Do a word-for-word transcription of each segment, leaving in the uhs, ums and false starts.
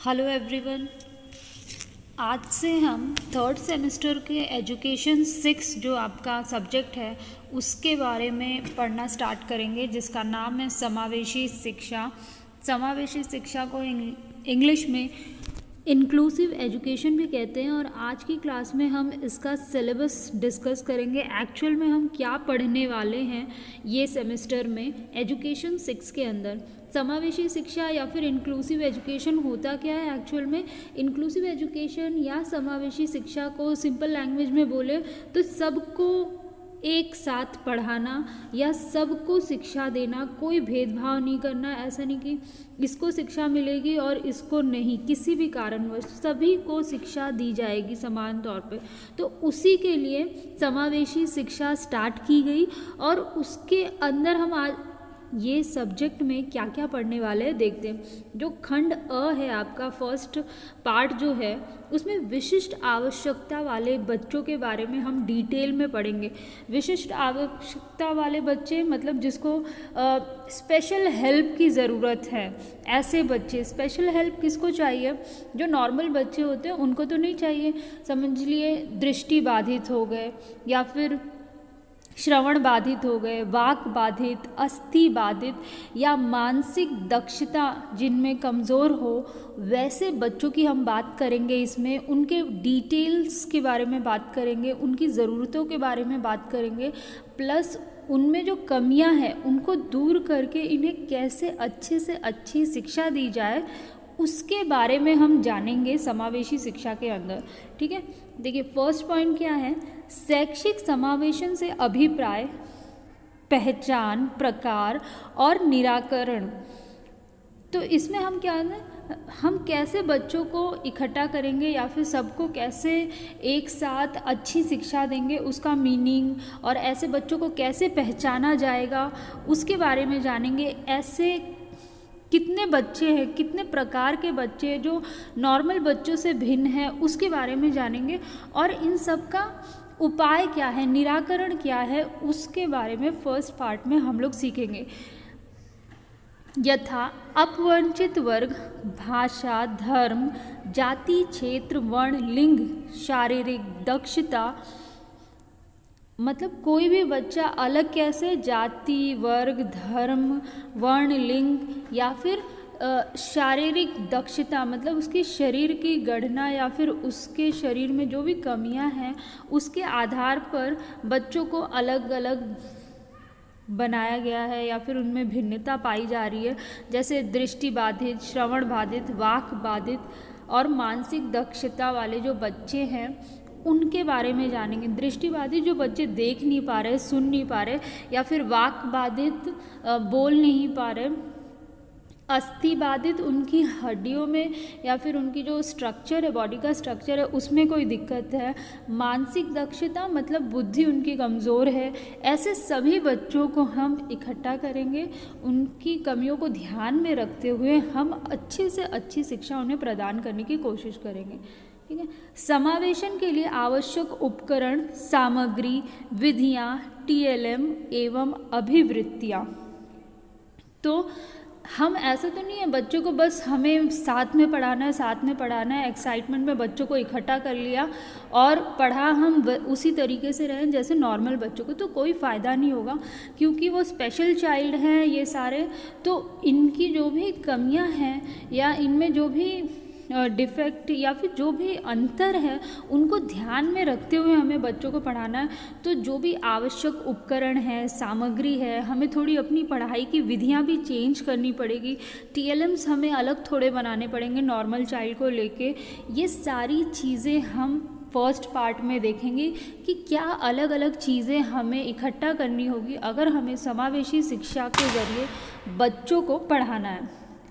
Hello everyone. आज से हम थर्ड सेमेस्टर के एजुकेशन सिक्स जो आपका सब्जेक्ट है उसके बारे में पढ़ना स्टार्ट करेंगे, जिसका नाम है समावेशी शिक्षा। समावेशी शिक्षा को इंग्लिश में इंक्लूसिव एजुकेशन भी कहते हैं। और आज की क्लास में हम इसका सिलेबस डिस्कस करेंगे। एक्चुअल में हम क्या पढ़ने वाले हैं ये सेमेस्टर में एजुकेशन सिक्स के अंदर। समावेशी शिक्षा या फिर इंक्लूसिव एजुकेशन होता क्या है एक्चुअल में? इंक्लूसिव एजुकेशन या समावेशी शिक्षा को सिंपल लैंग्वेज में बोले तो सबको एक साथ पढ़ाना या सबको शिक्षा देना, कोई भेदभाव नहीं करना। ऐसा नहीं कि इसको शिक्षा मिलेगी और इसको नहीं, किसी भी कारणवश सभी को शिक्षा दी जाएगी समान तौर पे। तो उसी के लिए समावेशी शिक्षा स्टार्ट की गई और उसके अंदर हम आज ये सब्जेक्ट में क्या क्या पढ़ने वाले हैं देखते हैं। जो खंड अ है आपका फर्स्ट पार्ट जो है उसमें विशिष्ट आवश्यकता वाले बच्चों के बारे में हम डिटेल में पढ़ेंगे। विशिष्ट आवश्यकता वाले बच्चे मतलब जिसको स्पेशल हेल्प की ज़रूरत है, ऐसे बच्चे। स्पेशल हेल्प किसको चाहिए? जो नॉर्मल बच्चे होते हैं उनको तो नहीं चाहिए। समझ लिए दृष्टि बाधित हो गए या फिर श्रवण बाधित हो गए, वाक बाधित, अस्थि बाधित या मानसिक दक्षता जिनमें कमज़ोर हो, वैसे बच्चों की हम बात करेंगे। इसमें उनके डिटेल्स के बारे में बात करेंगे, उनकी ज़रूरतों के बारे में बात करेंगे, प्लस उनमें जो कमियां हैं उनको दूर करके इन्हें कैसे अच्छे से अच्छी शिक्षा दी जाए उसके बारे में हम जानेंगे समावेशी शिक्षा के अंदर। ठीक है, देखिए फर्स्ट पॉइंट क्या है? शैक्षिक समावेशन से अभिप्राय, पहचान, प्रकार और निराकरण। तो इसमें हम क्या है, हम कैसे बच्चों को इकट्ठा करेंगे या फिर सबको कैसे एक साथ अच्छी शिक्षा देंगे, उसका मीनिंग और ऐसे बच्चों को कैसे पहचाना जाएगा उसके बारे में जानेंगे। ऐसे कितने बच्चे हैं, कितने प्रकार के बच्चे जो नॉर्मल बच्चों से भिन्न हैं उसके बारे में जानेंगे। और इन सब का उपाय क्या है, निराकरण क्या है, उसके बारे में फर्स्ट पार्ट में हम लोग सीखेंगे। यथा अपवंचित वर्ग, भाषा, धर्म, जाति, क्षेत्र, वर्ण, लिंग, शारीरिक दक्षता, मतलब कोई भी बच्चा अलग कैसे, जाति, वर्ग, धर्म, वर्ण, लिंग या फिर शारीरिक दक्षता मतलब उसके शरीर की गढ़ना या फिर उसके शरीर में जो भी कमियां हैं उसके आधार पर बच्चों को अलग अलग बनाया गया है या फिर उनमें भिन्नता पाई जा रही है। जैसे दृष्टि बाधित, श्रवण बाधित, वाक बाधित और मानसिक दक्षता वाले जो बच्चे हैं उनके बारे में जानेंगे। दृष्टि बाधित जो बच्चे देख नहीं पा रहे, सुन नहीं पा रहे या फिर वाक बाधित बोल नहीं पा रहे, अस्थि बाधित उनकी हड्डियों में या फिर उनकी जो स्ट्रक्चर है, बॉडी का स्ट्रक्चर है उसमें कोई दिक्कत है, मानसिक दक्षता मतलब बुद्धि उनकी कमज़ोर है। ऐसे सभी बच्चों को हम इकट्ठा करेंगे, उनकी कमियों को ध्यान में रखते हुए हम अच्छे से अच्छी शिक्षा उन्हें प्रदान करने की कोशिश करेंगे। ठीक है, समावेशन के लिए आवश्यक उपकरण, सामग्री, विधियाँ, टी एल एम एवं अभिवृत्तियाँ। तो हम ऐसा तो नहीं है बच्चों को बस हमें साथ में पढ़ाना है, साथ में पढ़ाना है, एक्साइटमेंट में बच्चों को इकट्ठा कर लिया और पढ़ा हम उसी तरीके से रहें जैसे नॉर्मल बच्चों को, तो कोई फ़ायदा नहीं होगा क्योंकि वो स्पेशल चाइल्ड हैं ये सारे। तो इनकी जो भी कमियां हैं या इनमें जो भी डिफेक्ट या फिर जो भी अंतर है उनको ध्यान में रखते हुए हमें बच्चों को पढ़ाना है। तो जो भी आवश्यक उपकरण है, सामग्री है, हमें थोड़ी अपनी पढ़ाई की विधियां भी चेंज करनी पड़ेगी। टी एल एम्स हमें अलग थोड़े बनाने पड़ेंगे नॉर्मल चाइल्ड को लेके। ये सारी चीज़ें हम फर्स्ट पार्ट में देखेंगे कि क्या अलग अलग चीज़ें हमें इकट्ठा करनी होगी अगर हमें समावेशी शिक्षा के ज़रिए बच्चों को पढ़ाना है।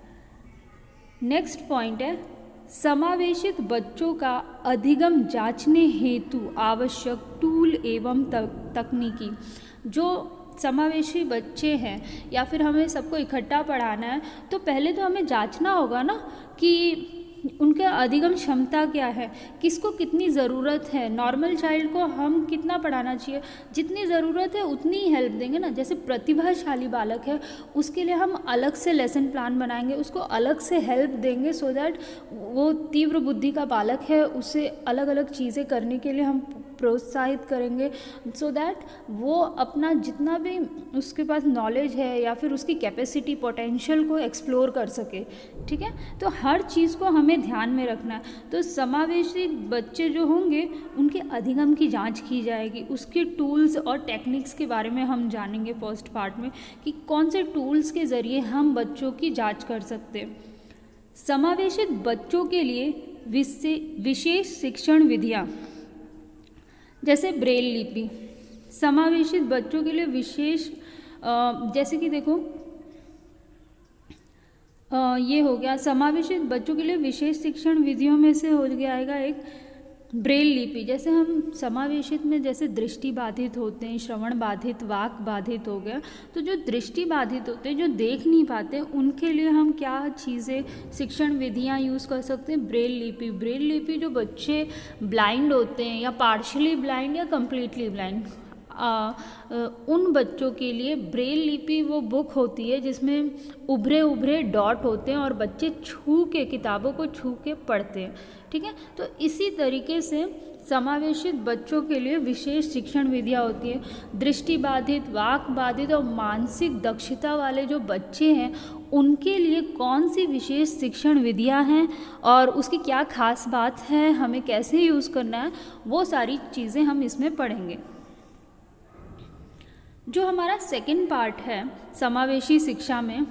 नेक्स्ट पॉइंट है समावेशित बच्चों का अधिगम जांचने हेतु आवश्यक टूल एवं तकनीकी। जो समावेशी बच्चे हैं या फिर हमें सबको इकट्ठा पढ़ाना है तो पहले तो हमें जांचना होगा ना कि उनका अधिगम क्षमता क्या है, किसको कितनी ज़रूरत है, नॉर्मल चाइल्ड को हम कितना पढ़ाना चाहिए, जितनी ज़रूरत है उतनी ही हेल्प देंगे ना। जैसे प्रतिभाशाली बालक है उसके लिए हम अलग से लेसन प्लान बनाएंगे, उसको अलग से हेल्प देंगे, सो दैट वो तीव्र बुद्धि का बालक है उसे अलग अलग चीज़ें करने के लिए हम प्रोत्साहित करेंगे, सो so दैट वो अपना जितना भी उसके पास नॉलेज है या फिर उसकी कैपेसिटी पोटेंशियल को एक्सप्लोर कर सके। ठीक है, तो हर चीज़ को हमें ध्यान में रखना है। तो समावेशी बच्चे जो होंगे उनके अधिगम की जांच की जाएगी, उसके टूल्स और टेक्निक्स के बारे में हम जानेंगे फर्स्ट पार्ट में कि कौन से टूल्स के ज़रिए हम बच्चों की जाँच कर सकते हैं। समावेशित बच्चों के लिए विशेष शिक्षण विधियाँ जैसे ब्रेल लिपि, समावेशित बच्चों के लिए विशेष जैसे कि देखो ये हो गया समावेशित बच्चों के लिए विशेष शिक्षण विधियों में से हो गया आएगा एक ब्रेल लिपि। जैसे हम समावेशित में जैसे दृष्टि बाधित होते हैं, श्रवण बाधित, वाक बाधित हो गया, तो जो दृष्टि बाधित होते हैं, जो देख नहीं पाते, उनके लिए हम क्या चीज़ें शिक्षण विधियां यूज़ कर सकते हैं, ब्रेल लिपि। ब्रेल लिपि जो बच्चे ब्लाइंड होते हैं या पार्शली ब्लाइंड या कम्प्लीटली ब्लाइंड, आ, आ, उन बच्चों के लिए ब्रेल लिपि वो बुक होती है जिसमें उभरे उभरे डॉट होते हैं और बच्चे छू के किताबों को छू के पढ़ते हैं। ठीक है, तो इसी तरीके से समावेशित बच्चों के लिए विशेष शिक्षण विधियाँ होती है। दृष्टि बाधित, वाक बाधित और मानसिक दक्षता वाले जो बच्चे हैं उनके लिए कौन सी विशेष शिक्षण विधियाँ हैं और उसकी क्या खास बात है, हमें कैसे यूज़ करना है, वो सारी चीज़ें हम इसमें पढ़ेंगे। जो हमारा सेकंड पार्ट है समावेशी शिक्षा में,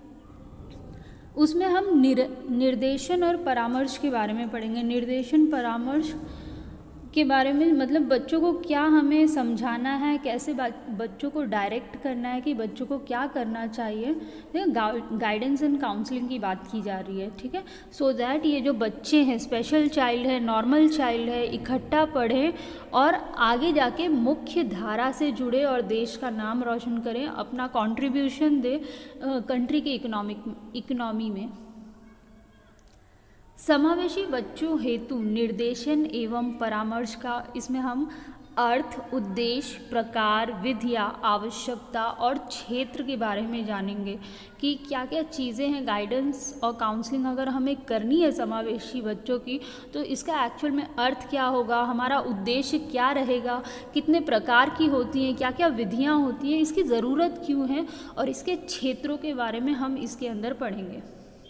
उसमें हम निर, निर्देशन और परामर्श के बारे में पढ़ेंगे। निर्देशन परामर्श के बारे में मतलब बच्चों को क्या हमें समझाना है, कैसे बच्चों को डायरेक्ट करना है कि बच्चों को क्या करना चाहिए। गाइडेंस एंड काउंसलिंग की बात की जा रही है। ठीक है, सो दैट ये जो बच्चे हैं, स्पेशल चाइल्ड है, नॉर्मल चाइल्ड है, इकट्ठा पढ़ें और आगे जाके मुख्य धारा से जुड़े और देश का नाम रोशन करें, अपना कंट्रीब्यूशन दे कंट्री के इकोनॉमिक इकोनॉमी में। समावेशी बच्चों हेतु निर्देशन एवं परामर्श का इसमें हम अर्थ, उद्देश्य, प्रकार, विधिया, आवश्यकता और क्षेत्र के बारे में जानेंगे कि क्या क्या चीज़ें हैं। गाइडेंस और काउंसलिंग अगर हमें करनी है समावेशी बच्चों की, तो इसका एक्चुअल में अर्थ क्या होगा, हमारा उद्देश्य क्या रहेगा, कितने प्रकार की होती हैं, क्या क्या विधियाँ होती हैं, इसकी ज़रूरत क्यों है, और इसके क्षेत्रों के बारे में हम इसके अंदर पढ़ेंगे।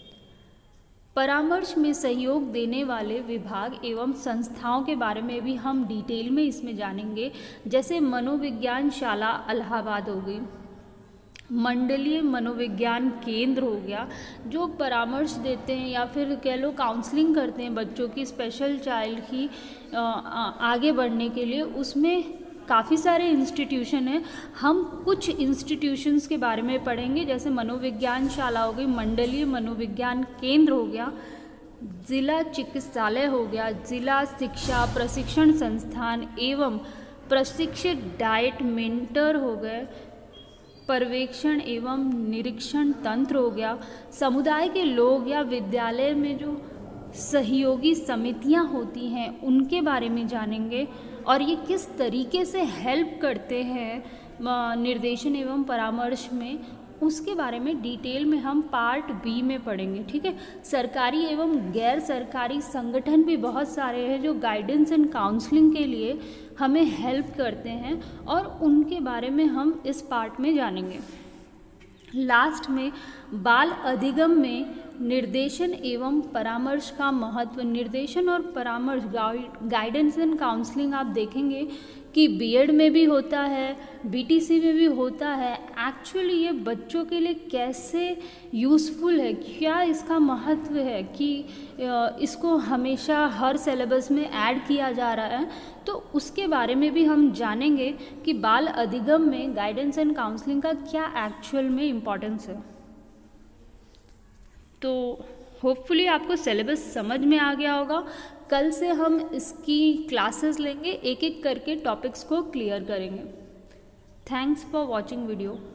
परामर्श में सहयोग देने वाले विभाग एवं संस्थाओं के बारे में भी हम डिटेल में इसमें जानेंगे। जैसे मनोविज्ञान शाला इलाहाबाद हो गई, मंडलीय मनोविज्ञान केंद्र हो गया, जो परामर्श देते हैं या फिर कह लो काउंसलिंग करते हैं बच्चों की, स्पेशल चाइल्ड की आगे बढ़ने के लिए। उसमें काफ़ी सारे इंस्टीट्यूशन हैं, हम कुछ इंस्टीट्यूशंस के बारे में पढ़ेंगे। जैसे मनोविज्ञान शाला हो गई, मंडलीय मनोविज्ञान केंद्र हो गया, जिला चिकित्सालय हो गया, जिला शिक्षा प्रशिक्षण संस्थान एवं प्रशिक्षित डाइट मेंटर हो गए, पर्यवेक्षण एवं निरीक्षण तंत्र हो गया, समुदाय के लोग या विद्यालय में जो सहयोगी समितियां होती हैं उनके बारे में जानेंगे और ये किस तरीके से हेल्प करते हैं निर्देशन एवं परामर्श में, उसके बारे में डिटेल में हम पार्ट बी में पढ़ेंगे। ठीक है, सरकारी एवं गैर सरकारी संगठन भी बहुत सारे हैं जो गाइडेंस एंड काउंसलिंग के लिए हमें हेल्प करते हैं और उनके बारे में हम इस पार्ट में जानेंगे। लास्ट में बाल अधिगम में निर्देशन एवं परामर्श का महत्व। निर्देशन और परामर्श गाइडेंस एंड काउंसलिंग आप देखेंगे कि बीएड में भी होता है, बीटीसी में भी होता है। एक्चुअली ये बच्चों के लिए कैसे यूज़फुल है, क्या इसका महत्व है कि इसको हमेशा हर सिलेबस में ऐड किया जा रहा है, तो उसके बारे में भी हम जानेंगे कि बाल अधिगम में गाइडेंस एंड काउंसलिंग का क्या एक्चुअल में इम्पोर्टेंस है। तो होपफुली आपको सिलेबस समझ में आ गया होगा। कल से हम इसकी क्लासेस लेंगे, एक एक करके टॉपिक्स को क्लियर करेंगे। Thanks for watching video.